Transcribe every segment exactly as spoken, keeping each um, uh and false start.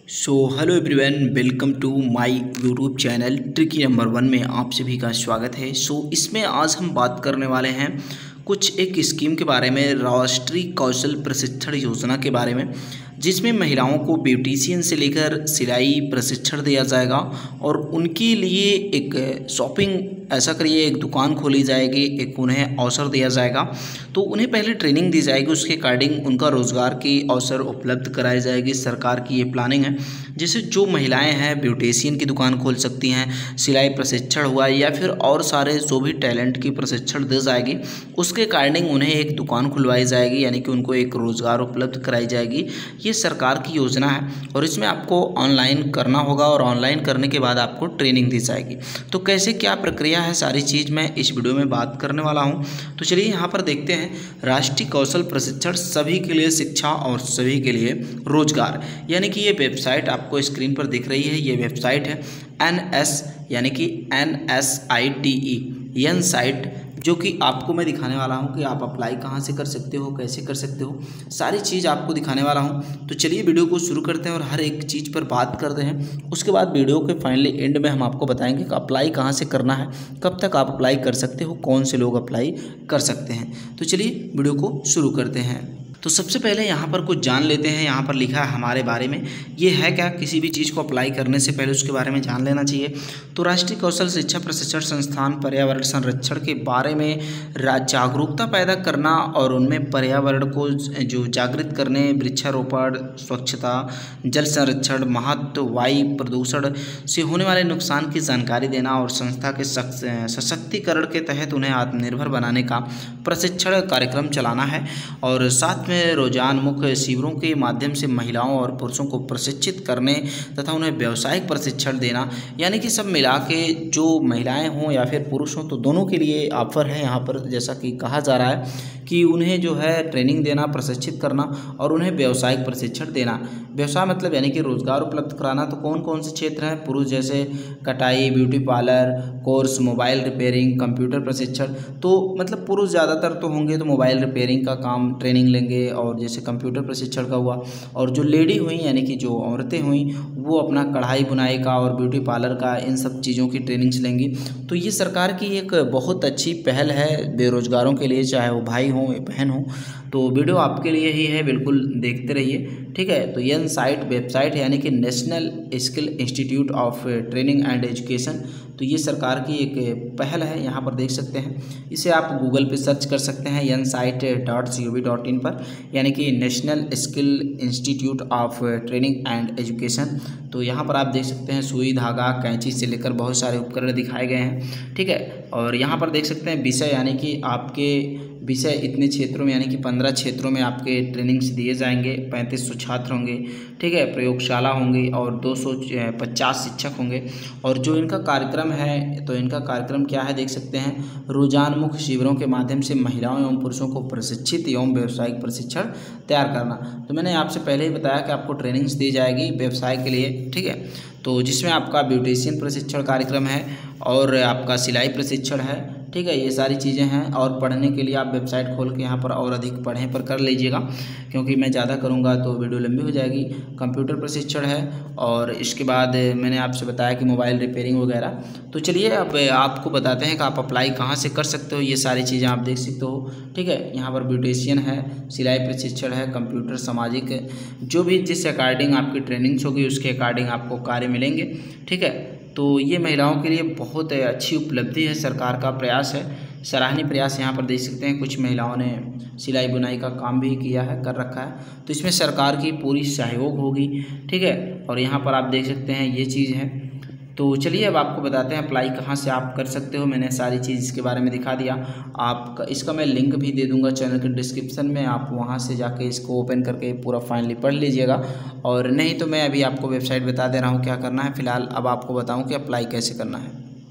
So hello everyone, welcome to my YouTube channel tricky number one में आप सभी का स्वागत है। सो so, इसमें आज हम बात करने वाले हैं कुछ एक स्कीम के बारे में, राष्ट्रीय कौशल प्रशिक्षण योजना के बारे में, जिसमें महिलाओं को ब्यूटिशियन से लेकर सिलाई प्रशिक्षण दिया जाएगा और उनके लिए एक शॉपिंग ऐसा करिए एक दुकान खोली जाएगी, एक उन्हें अवसर दिया जाएगा। तो उन्हें पहले ट्रेनिंग दी जाएगी, उसके अकॉर्डिंग उनका रोज़गार की अवसर उपलब्ध कराई जाएगी। सरकार की ये प्लानिंग है, जैसे जो महिलाएं हैं ब्यूटिशियन की दुकान खोल सकती हैं, सिलाई प्रशिक्षण हुआ या फिर और सारे जो भी टैलेंट की प्रशिक्षण दी जाएगी, उसके अकॉर्डिंग उन्हें एक दुकान खुलवाई जाएगी, यानी कि उनको एक रोज़गार उपलब्ध कराई जाएगी। ये सरकार की योजना है और इसमें आपको ऑनलाइन करना होगा और ऑनलाइन करने के बाद आपको ट्रेनिंग दी जाएगी। तो कैसे क्या प्रक्रिया है, सारी चीज़ मैं इस वीडियो में बात करने वाला हूं। तो चलिए यहाँ पर देखते हैं। राष्ट्रीय कौशल प्रशिक्षण सभी के लिए शिक्षा और सभी के लिए रोजगार, यानी कि ये वेबसाइट आपको स्क्रीन पर दिख रही है। ये वेबसाइट है एन एस यानी कि N S I T E N site, जो कि आपको मैं दिखाने वाला हूं कि आप अप्लाई कहां से कर सकते हो, कैसे कर सकते हो, सारी चीज़ आपको दिखाने वाला हूं। तो चलिए वीडियो को शुरू करते हैं और हर एक चीज़ पर बात करते हैं। उसके बाद वीडियो के फाइनली एंड में हम आपको बताएंगे कि अप्लाई कहां से करना है, कब तक आप अप्लाई कर सकते हो, कौन से लोग अप्लाई कर सकते हैं। तो चलिए वीडियो को शुरू करते हैं। तो सबसे पहले यहाँ पर कुछ जान लेते हैं। यहाँ पर लिखा है हमारे बारे में, ये है क्या, किसी भी चीज़ को अप्लाई करने से पहले उसके बारे में जान लेना चाहिए। तो राष्ट्रीय कौशल शिक्षा प्रशिक्षण संस्थान पर्यावरण संरक्षण के बारे में जागरूकता पैदा करना और उनमें पर्यावरण को जो जागृत करने, वृक्षारोपण, स्वच्छता, जल संरक्षण, महत्व, वायु प्रदूषण से होने वाले नुकसान की जानकारी देना और संस्था के सशक्तिकरण के तहत उन्हें आत्मनिर्भर बनाने का प्रशिक्षण कार्यक्रम चलाना है। और साथ में रोजानमुख शिविरों के माध्यम से महिलाओं और पुरुषों को प्रशिक्षित करने तथा उन्हें व्यावसायिक प्रशिक्षण देना, यानी कि सब मिला के जो महिलाएं हों या फिर पुरुष हों, तो दोनों के लिए ऑफर है यहाँ पर। जैसा कि कहा जा रहा है कि उन्हें जो है ट्रेनिंग देना, प्रशिक्षित करना और उन्हें व्यावसायिक प्रशिक्षण देना। व्यवसाय मतलब यानी कि रोजगार उपलब्ध कराना। तो कौन कौन से क्षेत्र हैं? पुरुष जैसे कटाई, beauty parlour course, mobile repairing, computer प्रशिक्षण। तो मतलब पुरुष ज़्यादातर तो होंगे, तो मोबाइल रिपेयरिंग का काम ट्रेनिंग लेंगे, और जैसे कंप्यूटर प्रशिक्षण का हुआ। और जो लेडी हुई यानी कि जो औरतें हुई, वो अपना कढ़ाई बुनाई का और ब्यूटी पार्लर का, इन सब चीज़ों की ट्रेनिंग्स लेंगी। तो ये सरकार की एक बहुत अच्छी पहल है बेरोजगारों के लिए, चाहे वो भाई हों या बहन हों। तो वीडियो आपके लिए ही है, बिल्कुल देखते रहिए, ठीक है। तो ये साइट वेबसाइट है यानी कि national skill institute of training and education. तो ये सरकार की एक पहल है, यहाँ पर देख सकते हैं। इसे आप गूगल पे सर्च कर सकते हैं N site dot C O V dot in पर, यानी कि national skill institute of training and education. तो यहाँ पर आप देख सकते हैं सुई, धागा, कैंची से लेकर बहुत सारे उपकरण दिखाए गए हैं, ठीक है। और यहाँ पर देख सकते हैं विषय, यानी कि आपके विषय इतने क्षेत्रों में, यानी कि पंद्रह क्षेत्रों में आपके ट्रेनिंग्स दिए जाएंगे। पैंतीस सौ छात्र होंगे, ठीक है, प्रयोगशाला होंगी और दो सौ पचास शिक्षक होंगे। और जो इनका कार्यक्रम है, तो इनका कार्यक्रम क्या है देख सकते हैं। रोजानमुख शिविरों के माध्यम से महिलाओं एवं पुरुषों को प्रशिक्षित एवं व्यावसायिक प्रशिक्षण तैयार करना। तो मैंने आपसे पहले ही बताया कि आपको ट्रेनिंग्स दी जाएगी व्यवसाय के लिए, ठीक है। तो जिसमें आपका ब्यूटिशियन प्रशिक्षण कार्यक्रम है और आपका सिलाई प्रशिक्षण है, ठीक है। ये सारी चीज़ें हैं। और पढ़ने के लिए आप वेबसाइट खोल के यहाँ पर और अधिक पढ़ें पर कर लीजिएगा, क्योंकि मैं ज़्यादा करूँगा तो वीडियो लंबी हो जाएगी। कंप्यूटर प्रशिक्षण है और इसके बाद मैंने आपसे बताया कि मोबाइल रिपेयरिंग वगैरह। तो चलिए अब आपको बताते हैं कि आप अप्लाई कहाँ से कर सकते हो। ये सारी चीज़ें आप देख सकते हो, ठीक है। यहाँ पर ब्यूटिशियन है, सिलाई प्रशिक्षण है, कंप्यूटर, सामाजिक, जो भी जिस अकॉर्डिंग आपकी ट्रेनिंग्स होगी उसके अकॉर्डिंग आपको कार्य मिलेंगे, ठीक है। तो ये महिलाओं के लिए बहुत अच्छी उपलब्धि है, सरकार का प्रयास है, सराहनीय प्रयास। यहाँ पर देख सकते हैं कुछ महिलाओं ने सिलाई बुनाई का काम भी किया है, कर रखा है। तो इसमें सरकार की पूरी सहयोग होगी, ठीक है। और यहाँ पर आप देख सकते हैं ये चीज़ है। तो चलिए अब आपको बताते हैं अप्लाई कहाँ से आप कर सकते हो। मैंने सारी चीज़ इसके बारे में दिखा दिया। आपका इसका मैं लिंक भी दे दूंगा चैनल के डिस्क्रिप्शन में, आप वहाँ से जाके इसको ओपन करके पूरा फाइनली पढ़ लीजिएगा। और नहीं तो मैं अभी आपको वेबसाइट बता दे रहा हूँ क्या करना है। फ़िलहाल अब आपको बताऊँ कि अप्लाई कैसे करना है।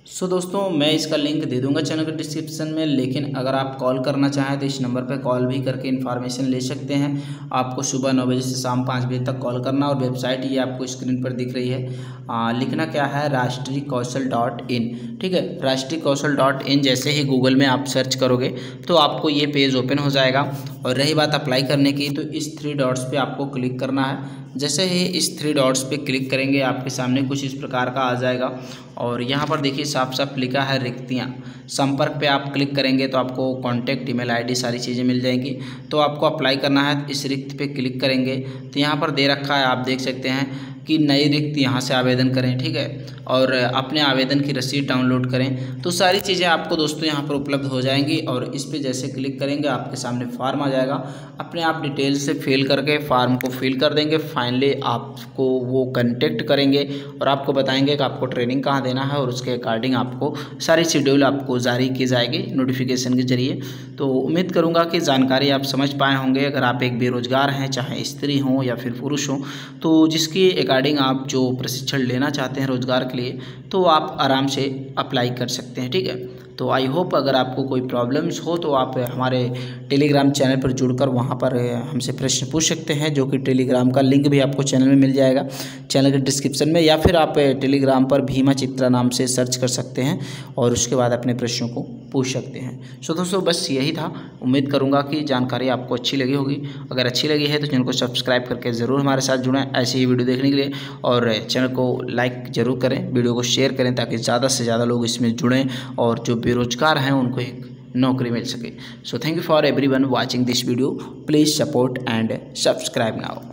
सो so, दोस्तों मैं इसका लिंक दे दूंगा चैनल के डिस्क्रिप्शन में, लेकिन अगर आप कॉल करना चाहें तो इस नंबर पर कॉल भी करके इन्फॉर्मेशन ले सकते हैं। आपको सुबह नौ बजे से शाम पाँच बजे तक कॉल करना, और वेबसाइट ये आपको स्क्रीन पर दिख रही है। आ, लिखना क्या है, राष्ट्रीय कौशल डॉट इन। ठीक है, राष्ट्रीय कौशल डॉट इन जैसे ही गूगल में आप सर्च करोगे तो आपको ये पेज ओपन हो जाएगा। और रही बात अप्लाई करने की, तो इस थ्री डॉट्स पे आपको क्लिक करना है। जैसे ही इस थ्री डॉट्स पे क्लिक करेंगे आपके सामने कुछ इस प्रकार का आ जाएगा, और यहाँ पर देखिए साफ साफ लिखा है रिक्तियाँ। संपर्क पे आप क्लिक करेंगे तो आपको कॉन्टैक्ट, ईमेल आईडी, सारी चीज़ें मिल जाएंगी। तो आपको अप्लाई करना है, इस रिक्त पे क्लिक करेंगे तो यहाँ पर दे रखा है, आप देख सकते हैं कि नई रिक्त यहाँ से आवेदन करें। ठीक है, और अपने आवेदन की रसीद डाउनलोड करें। तो सारी चीज़ें आपको दोस्तों यहाँ पर उपलब्ध हो जाएंगी, और इस पे जैसे क्लिक करेंगे आपके सामने फार्म आ जाएगा। अपने आप डिटेल से फिल करके फार्म को फिल कर देंगे। फाइनली आपको वो कांटेक्ट करेंगे और आपको बताएंगे कि आपको ट्रेनिंग कहाँ देना है, और उसके अकॉर्डिंग आपको सारी शेड्यूल आपको जारी की जाएगी नोटिफिकेशन के जरिए। तो उम्मीद करूँगा कि जानकारी आप समझ पाए होंगे। अगर आप एक बेरोजगार हैं, चाहे स्त्री हों या फिर पुरुष हों, तो जिसकी अकॉर्डिंग आप जो प्रशिक्षण लेना चाहते हैं रोजगार के लिए, तो आप आराम से अप्लाई कर सकते हैं। ठीक है, तो आई होप अगर आपको कोई प्रॉब्लम्स हो तो आप हमारे टेलीग्राम चैनल पर जुड़कर वहां पर हमसे प्रश्न पूछ सकते हैं, जो कि टेलीग्राम का लिंक भी आपको चैनल में मिल जाएगा, चैनल के डिस्क्रिप्शन में, या फिर आप टेलीग्राम पर भीमा चित्रा नाम से सर्च कर सकते हैं और उसके बाद अपने प्रश्नों को पूछ सकते हैं। सो दोस्तों बस यही था। उम्मीद करूँगा कि जानकारी आपको अच्छी लगी होगी। अगर अच्छी लगी है तो चैनल को सब्सक्राइब करके ज़रूर हमारे साथ जुड़ें ऐसे ही वीडियो देखने के लिए, और चैनल को लाइक ज़रूर करें, वीडियो को शेयर करें, ताकि ज़्यादा से ज़्यादा लोग इसमें जुड़ें और जो बेरोजगार हैं उनको एक नौकरी मिल सके। So thank you for everyone watching this video. Please support and subscribe now.